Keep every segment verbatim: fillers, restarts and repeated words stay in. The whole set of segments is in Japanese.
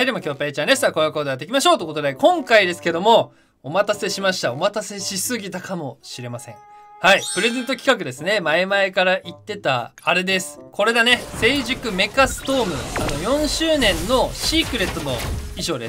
はい、でも今日ペイちゃんでした。こういうことでやっていきましょうということで、今回ですけども、お待たせしました。お待たせしすぎたかもしれません。はい、プレゼント企画ですね。前々から言ってた、あれです。これだね。成熟メカストーム。あの、よんしゅうねんのシークレットの衣装です。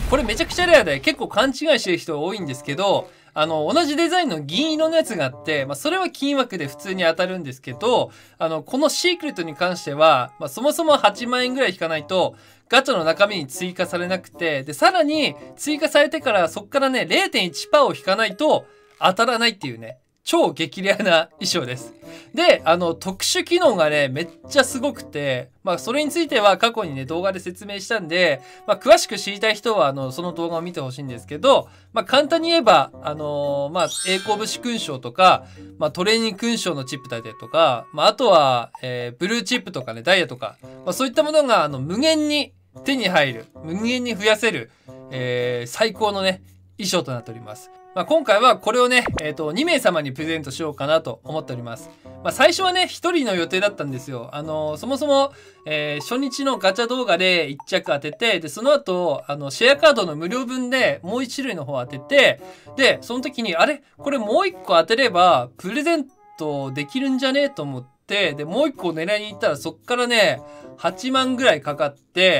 これめちゃくちゃレアで、結構勘違いしてる人多いんですけど、あの、同じデザインの銀色のやつがあって、まあ、それは金枠で普通に当たるんですけど、あの、このシークレットに関しては、まあ、そもそもはちまんえんぐらい引かないと、ガチャの中身に追加されなくて、で、さらに追加されてからそっからね、れいてんいちパーセント を引かないと当たらないっていうね、超激レアな衣装です。で、あの、特殊機能がね、めっちゃすごくて、まあ、それについては過去にね、動画で説明したんで、まあ、詳しく知りたい人は、あの、その動画を見てほしいんですけど、まあ、簡単に言えば、あのー、まあ、栄光武士勲章とか、まあ、トレーニング勲章のチップだったりとか、まあ、あとは、えー、ブルーチップとかね、ダイヤとか、まあ、そういったものが、あの、無限に手に入る、無限に増やせる、えー、最高のね、衣装となっております。まあ、今回はこれをね、えっと、にめいさまにプレゼントしようかなと思っております。まあ、最初はね、ひとりの予定だったんですよ。あのー、そもそも、えー、初日のガチャ動画でいっちゃく当てて、で、その後、あの、シェアカードの無料分でもういち種類の方当てて、で、その時に、あれこれもういっこ当てれば、プレゼントできるんじゃねえと思って、で、もういっこ狙いに行ったら、そっからね、はちまんぐらいかかって、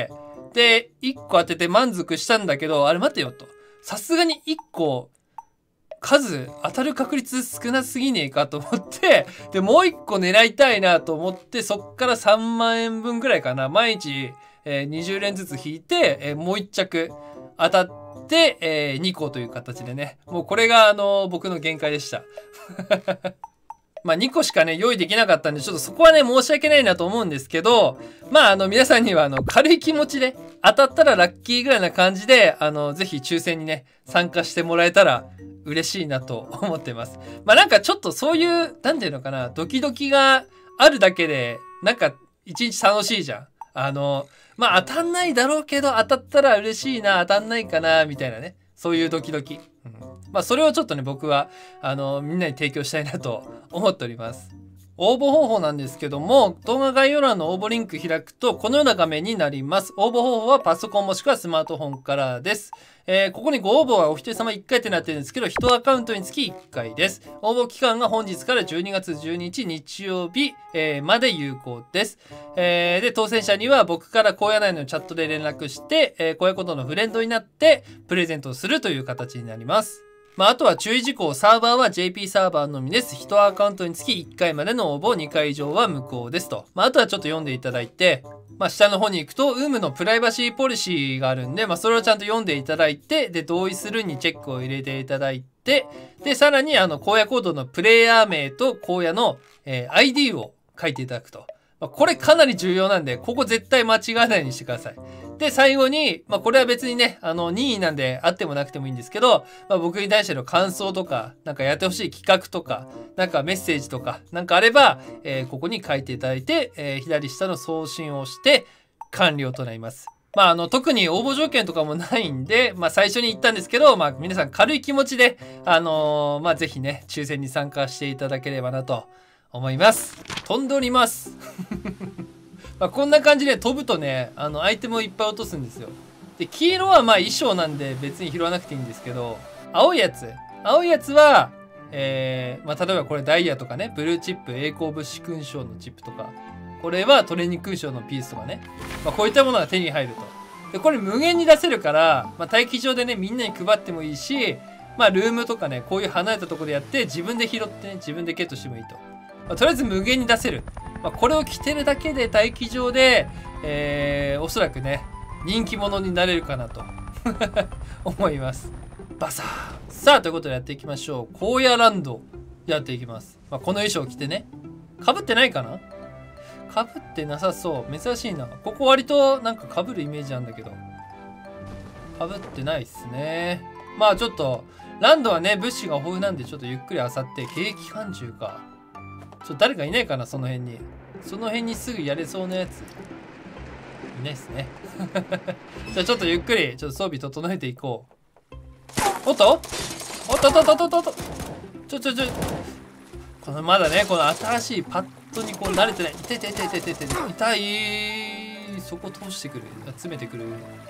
で、いっこ当てて満足したんだけど、あれ待てよと。さすがにいっこ、数当たる確率少なすぎねえかと思って、で、もういっこ狙いたいなと思って、そっからさんまんえんぶんぐらいかな。毎日、えー、にじゅうれんずつ引いて、えー、もういっちゃく当たって、えー、にこという形でね。もうこれが、あのー、僕の限界でした。まあにこしかね、用意できなかったんで、ちょっとそこはね、申し訳ないなと思うんですけど、まああの、皆さんにはあの、軽い気持ちで、当たったらラッキーぐらいな感じで、あの、ぜひ抽選にね、参加してもらえたら嬉しいなと思ってます。まあなんかちょっとそういう、なんていうのかな、ドキドキがあるだけで、なんか一日楽しいじゃん。あの、まあ当たんないだろうけど、当たったら嬉しいな、当たんないかな、みたいなね。そういうドキドキ。うん、まあそれをちょっとね、僕は、あの、みんなに提供したいなと思っております。応募方法なんですけども、動画概要欄の応募リンク開くと、このような画面になります。応募方法はパソコンもしくはスマートフォンからです。えー、ここにご応募はお一人様いっかいってなってるんですけど、いちアカウントにつきいっかいです。応募期間が本日からじゅうにがつじゅうににち日曜日、えー、まで有効です。えー、で、当選者には僕から荒野内のチャットで連絡して、えー、荒野ことのフレンドになって、プレゼントをするという形になります。まあ、あとは注意事項、サーバーは ジェーピー サーバーのみです。いちアカウントにつきいっかいまでの応募、にかい以上は無効ですと。まあ、あとはちょっと読んでいただいて、まあ、下の方に行くと、ウームのプライバシーポリシーがあるんで、まあ、それをちゃんと読んでいただいて、で、同意するにチェックを入れていただいて、で、さらに、あの、荒野コードのプレイヤー名と荒野の、えー、アイディー を書いていただくと。まあ、これかなり重要なんで、ここ絶対間違わないようにしてください。で、最後に、まあ、これは別にね、あの、任意なんであってもなくてもいいんですけど、まあ、僕に対しての感想とか、なんかやってほしい企画とか、なんかメッセージとか、なんかあれば、えー、ここに書いていただいて、えー、左下の送信をして完了となります。まあ、あの、特に応募条件とかもないんで、まあ、最初に言ったんですけど、まあ、皆さん軽い気持ちで、あのー、まあ、ぜひね、抽選に参加していただければなと思います。飛んでおります。まあこんな感じで飛ぶとね、あの、アイテムをいっぱい落とすんですよ。で、黄色はまあ衣装なんで別に拾わなくていいんですけど、青いやつ。青いやつは、えー、まあ例えばこれダイヤとかね、ブルーチップ、栄光武士勲章のチップとか、これはトレーニング勲章のピースとかね。まあこういったものが手に入ると。で、これ無限に出せるから、まあ待機場でね、みんなに配ってもいいし、まあルームとかね、こういう離れたところでやって自分で拾ってね、自分でゲットしてもいいと。まあ、とりあえず無限に出せる。まあ、これを着てるだけで待機場で、えー、おそらくね、人気者になれるかなと思います。バサー。さあ、ということでやっていきましょう。荒野ランドやっていきます。まあ、この衣装を着てね。被ってないかな？被ってなさそう。珍しいな。ここ割となんか被るイメージなんだけど。被ってないっすね。まあちょっと、ランドはね、物資が豊富なんでちょっとゆっくり漁って、景気感中か。ちょっと誰かいないかな、その辺に。その辺にすぐやれそうなやつ。いないっすね。じゃあちょっとゆっくり、ちょっと装備整えていこう。おっとおっとっとっとっとっとっとちょちょちょ。このまだね、この新しいパッドにこう慣れてない。痛い痛い痛い痛い痛い痛い。痛い。そこ通してくる。詰めてくる。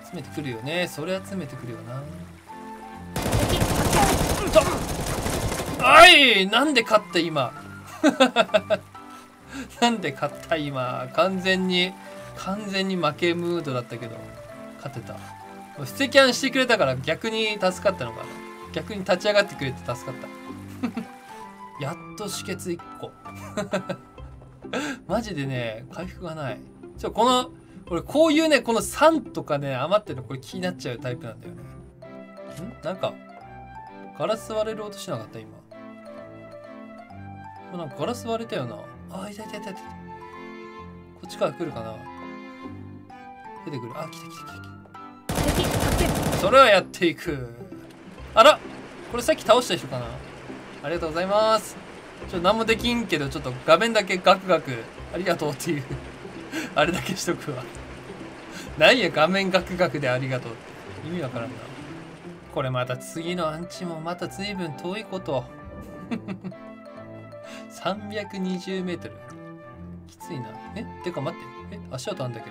集めてくるよね。それ集めてくるよな。おい、なんで勝った今。なんで勝った今。完全に完全に負けムードだったけど勝てた。ステキャンしてくれたから逆に助かったのかな。逆に立ち上がってくれて助かった。やっと止血いっこ。マジでね回復がない。ちょこの俺こういうねこのさんとかね余ってるのこれ気になっちゃうタイプなんだよね。んなんかガラス割れる音しなかった今。なんかガラス割れたよな。あ、いたいたいたいた。こっちから来るかな。出てくる。あ、来た来た来た。それはやっていく。あら、これさっき倒した人かな。ありがとうございます。ちょっと何もできんけどちょっと画面だけガクガクありがとうっていうあれだけしとくわ。何や画面ガクガクでありがとうって意味わからんな。これまた次のアンチもまた随分遠いこと。さんびゃくにじゅうメートル。きついな。えてか待って。え足音あんだけど。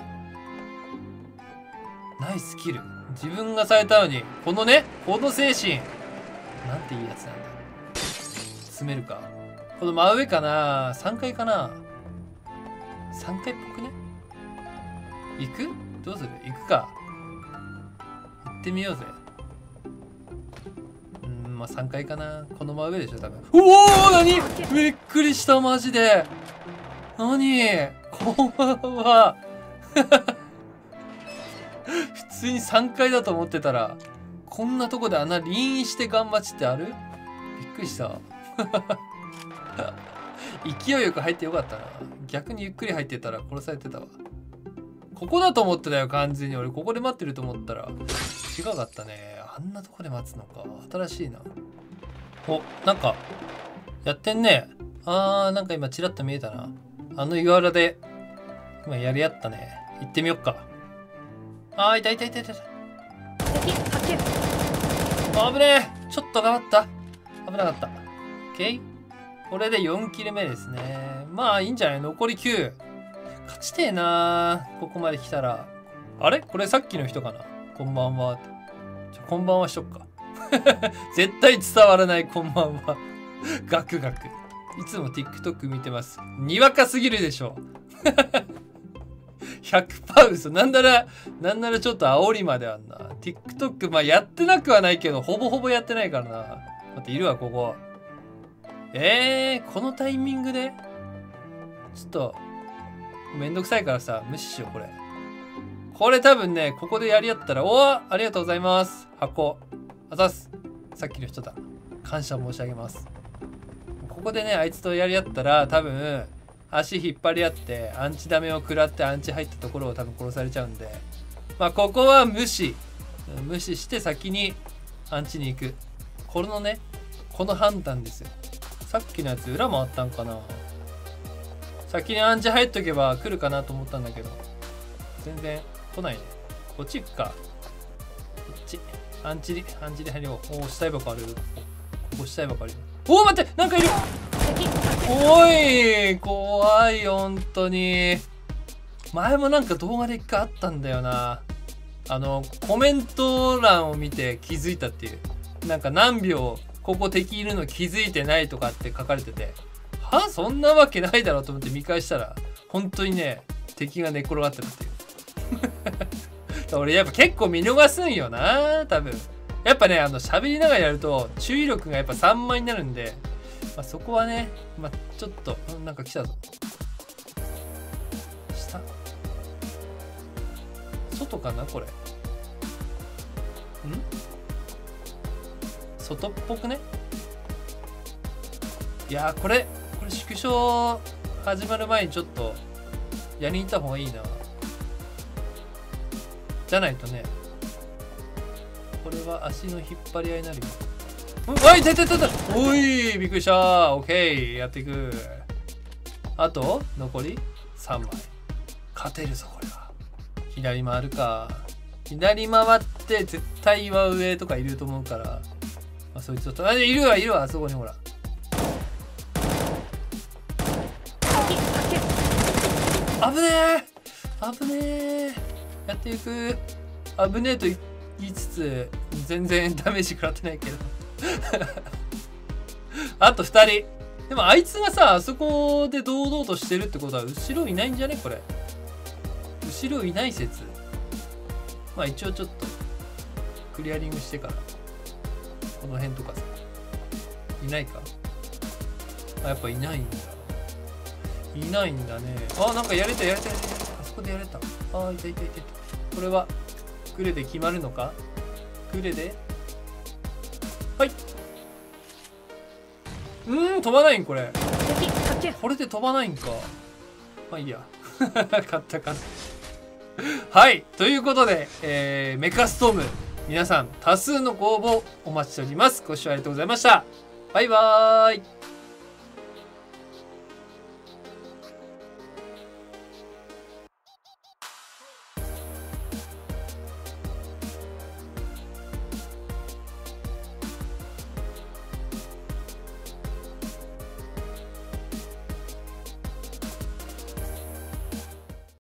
ナイスキル。自分がされたのに、このね、この精神。なんていいやつなんだ。詰めるか。この真上かな ?さん 階かな ?さん 階っぽくね行くどうする行くか。行ってみようぜ。うん、まあさんかいかな。この真上でしょ、多分。うおー何びっくりした、マジで。何こんばんは。普通にさんかいだと思ってたら、こんなとこであんな輪して頑張ちってある？びっくりした。勢いよく入ってよかったな。逆にゆっくり入ってたら殺されてたわ。ここだと思ってたよ、完全に。俺ここで待ってると思ったら違かったね。あんなとこで待つのか。新しいな。お、なんかやってんね。あー、なんか今チラッと見えたな。あの岩原で今やり合ったね。行ってみよっか。あー、いたいたいたいた。あぶねえ。ちょっと頑張った。危なかった。OK。これでよんキル目ですね。まあいいんじゃない？残りきゅう。勝ちてえなー。ここまで来たら。あれこれさっきの人かな。こんばんは。ちょこんばんはしとくか。絶対伝わらないこんばんは。ガクガク。いつも TikTok 見てます。にわかすぎるでしょ。ひゃくパーセント 嘘。なんなら、なんならちょっと煽りまであんな。TikTok、まあやってなくはないけど、ほぼほぼやってないからな。待って、いるわ、ここ。えー、このタイミングでちょっと、めんどくさいからさ、無視しよう、これ。これ多分ね、ここでやり合ったら、おーありがとうございます。箱。あざっす。さっきの人だ。感謝申し上げます。ここでね、あいつとやり合ったら、多分、足引っ張り合って、アンチダメを食らってアンチ入ったところを多分殺されちゃうんで、まあ、ここは無視。無視して先にアンチに行く。このね、この判断ですよ。さっきのやつ裏もあったんかな。先にアンチ入っとけば来るかなと思ったんだけど、全然来ないね。こっち行くか。こっち。アンチリ、アンチリ入りを。おお、死体箱ある。ここ死体箱ある。おお、待って、なんかいる。おい、怖いよ、本当に。前もなんか動画で一回あったんだよな。あの、コメント欄を見て気づいたっていう。なんか何秒、ここ敵いるの気づいてないとかって書かれてて、はそんなわけないだろうと思って見返したら、本当にね、敵が寝っ転がってるっていう。俺やっぱ結構見逃すんよな、多分。やっぱね、あの、喋りながらやると、注意力がやっぱさんばいになるんで、まあ、そこはね、まあ、ちょっと、なんか来たぞ。下外かなこれ。ん外っぽくね。いやー、これ、これ縮小始まる前にちょっと、やりに行った方がいいな。じゃないとね、これは足の引っ張り合いになるよ。おい、痛い痛い痛い痛い。おい、びっくりした。オッケー、やっていく。あと、残りさんまい。勝てるぞ、これは。左回るか。左回って、絶対は上とかいると思うから、まあ、そいつと、あ、いるわ、いるわ、あそこにほら。危ねえ危ねえやっていく。 危ねえと言いつつ全然ダメージ食らってないけどあとふたり。でもあいつがさあそこで堂々としてるってことは後ろいないんじゃねこれ。後ろいない説。まあ一応ちょっとクリアリングしてからこの辺とかさいないか。あやっぱいないんだ。いないんだね。あなんかやれたやれたやれた。あそこでやれた。あいたいたいたいた。これはグレで決まるのか。グレではい。うーん飛ばないんこれ。これで飛ばないんか。まあいいや買った買った。はいということで、えー、メカストーム皆さん多数のご応募お待ちしております。ご視聴ありがとうございました。バイバーイ。